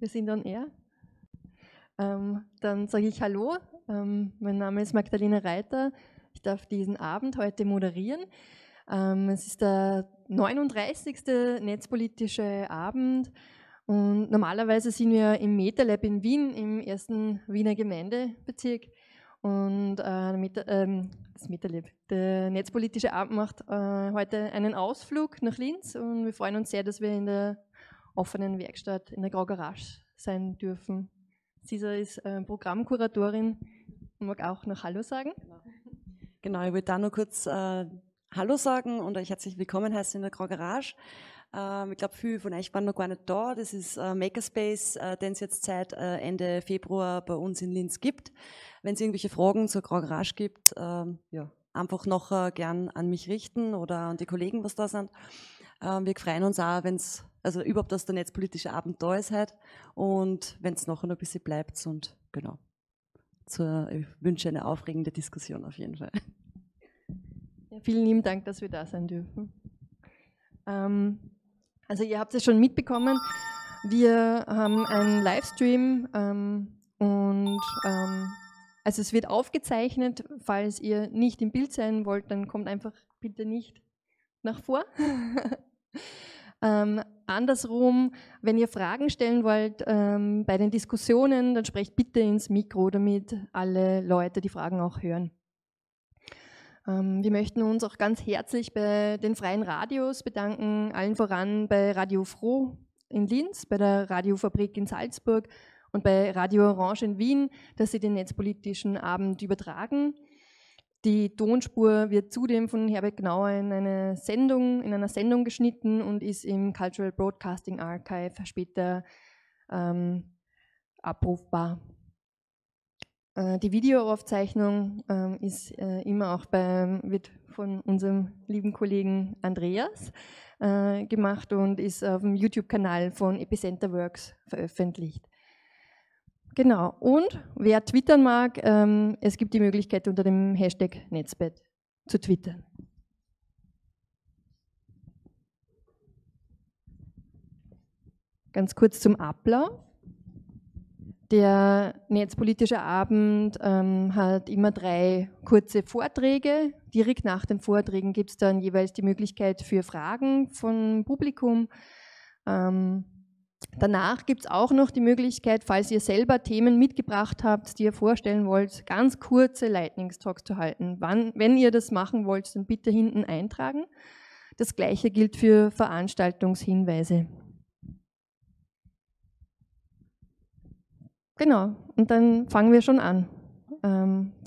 wir sind on air. Dann sage ich Hallo, mein Name ist Magdalena Reiter, ich darf diesen Abend heute moderieren. Es ist der 39. netzpolitische Abend und normalerweise sind wir im MetaLab in Wien, im ersten Wiener Gemeindebezirk. Und das MetaLab, der netzpolitische Abend macht heute einen Ausflug nach Linz und wir freuen uns sehr, dass wir in der offenen Werkstatt in der Grau Garage sein dürfen. Sisa ist Programmkuratorin und mag auch noch Hallo sagen. Genau, ich wollte da nur kurz Hallo sagen und euch herzlich willkommen heißen in der Grau Garage. Ich glaube, viele von euch waren noch gar nicht da. Das ist Makerspace, den es jetzt seit Ende Februar bei uns in Linz gibt. Wenn es irgendwelche Fragen zur Grau Garage gibt, ja, einfach noch gern an mich richten oder an die Kollegen, was da sind. Wir freuen uns auch, wenn es, also überhaupt, dass der netzpolitische Abend da ist heute und wenn es nachher noch ein bisschen bleibt und genau. Ich wünsche eine aufregende Diskussion auf jeden Fall. Ja, vielen lieben Dank, dass wir da sein dürfen. Also ihr habt es schon mitbekommen, wir haben einen Livestream also es wird aufgezeichnet. Falls ihr nicht im Bild sein wollt, dann kommt einfach bitte nicht nach vor. Andersrum, wenn ihr Fragen stellen wollt bei den Diskussionen, dann sprecht bitte ins Mikro, damit alle Leute die Fragen auch hören. Wir möchten uns auch ganz herzlich bei den freien Radios bedanken, allen voran bei Radio Froh in Linz, bei der Radiofabrik in Salzburg und bei Radio Orange in Wien, dass sie den netzpolitischen Abend übertragen. Die Tonspur wird zudem von Herbert Gnauer in einer Sendung geschnitten und ist im Cultural Broadcasting Archive später abrufbar. Die Videoaufzeichnung ist immer auch wird von unserem lieben Kollegen Andreas gemacht und ist auf dem YouTube-Kanal von Epicenter Works veröffentlicht. Genau, und wer twittern mag, es gibt die Möglichkeit unter dem Hashtag Netzbett zu twittern. Ganz kurz zum Ablauf. Der netzpolitische Abend hat immer 3 kurze Vorträge. Direkt nach den Vorträgen gibt es dann jeweils die Möglichkeit für Fragen vom Publikum. Danach gibt es auch noch die Möglichkeit, falls ihr selber Themen mitgebracht habt, die ihr vorstellen wollt, ganz kurze Lightning-Talks zu halten. Wenn ihr das machen wollt, dann bitte hinten eintragen. Das Gleiche gilt für Veranstaltungshinweise. Genau, und dann fangen wir schon an.